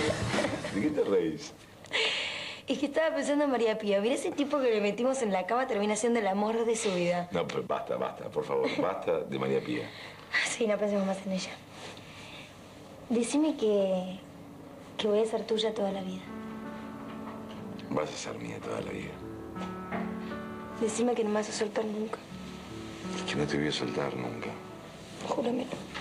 ¿De qué te reís? Es que estaba pensando en María Pía. Mira ese tipo que le metimos en la cama termina siendo el amor de su vida. No, pero basta, por favor, basta de María Pía. Sí, no pensemos más en ella. Decime que voy a ser tuya toda la vida. Vas a ser mía toda la vida. Decime que no me vas a soltar nunca. Es que no te voy a soltar nunca. Júramelo.